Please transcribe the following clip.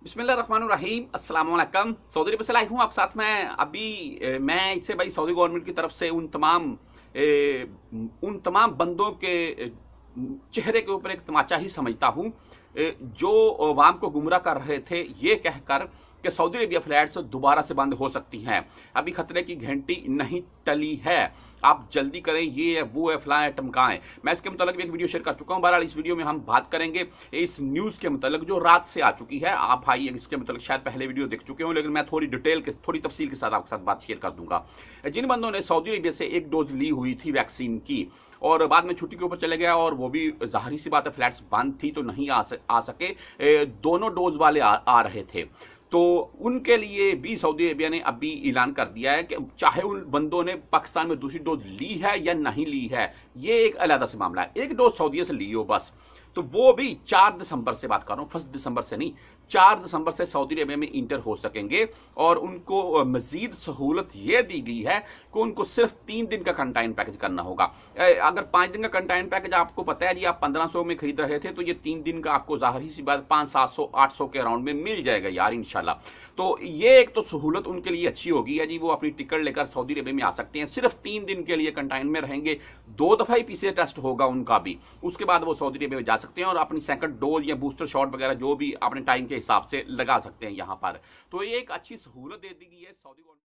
बिस्मिल्लाहिर्रहमानिर्रहीम अस्सलाम वालेकुम। सऊदी अरब से लाइव हूँ आप साथ में। अभी मैं इससे भाई सऊदी गवर्नमेंट की तरफ से उन तमाम बंदों के चेहरे के ऊपर एक तमाचा ही समझता हूँ जो अवाम को गुमराह कर रहे थे ये कहकर कि सऊदी अरेबिया फ्लाइट्स दोबारा से बंद हो सकती हैं। अभी खतरे की घंटी नहीं टली है, आप जल्दी करें, ये है वो है फलां टमकाएं। मैं इसके मतलब एक वीडियो शेयर कर चुका हूं। बहरहाल इस वीडियो में हम बात करेंगे इस न्यूज के मतलब जो रात से आ चुकी है। आप भाई इसके मतलब शायद पहले वीडियो देख चुके हो, लेकिन मैं थोड़ी डिटेल के थोड़ी तफसील के साथ आपके साथ बात शेयर कर दूंगा। जिन बंदों ने सऊदी अरेबिया से एक डोज ली हुई थी वैक्सीन की और बाद में छुट्टी के ऊपर चले गया, और वो भी जाहिर सी बात है फ्लैट्स बंद थी तो नहीं आ सके, दोनों डोज वाले आ रहे थे, तो उनके लिए भी सऊदी अरेबिया ने अभी ऐलान कर दिया है कि चाहे उन बंदों ने पाकिस्तान में दूसरी डोज ली है या नहीं ली है, ये एक अलग से मामला है। एक डोज सऊदी से ली हो बस, तो वो भी 4 दिसंबर से बात कर रहा हूं, 1 दिसंबर से नहीं, 4 दिसंबर से सऊदी अरेबिया में इंटर हो सकेंगे। और उनको मजीद सहूलत ये दी गई है कि उनको सिर्फ 3 दिन का कंटाइन पैकेज करना होगा। अगर 5 दिन का कंटाइन पैकेज आपको पता है जी, आप 1500 में खरीद रहे थे, तो ये 3 दिन का आपको जाहिर ही सी बात 500-700-800 के अराउंड में मिल जाएगा यार इंशाल्लाह। तो ये एक तो सहूलत उनके लिए अच्छी होगी है जी, वो अपनी टिकट लेकर सऊदी अरेबिया में आ सकते हैं। सिर्फ 3 दिन के लिए कंटाइन में रहेंगे, 2 दफा ही पीसीआर टेस्ट होगा उनका भी, उसके बाद वो सऊदी अरेबिया में जा सकते हैं और अपनी सेकंड डोज या बूस्टर शॉट वगैरह जो भी अपने टाइम के हिसाब से लगा सकते हैं यहां पर। तो ये एक अच्छी सहूलत दे दी गई है सऊदी गवर्नमेंट।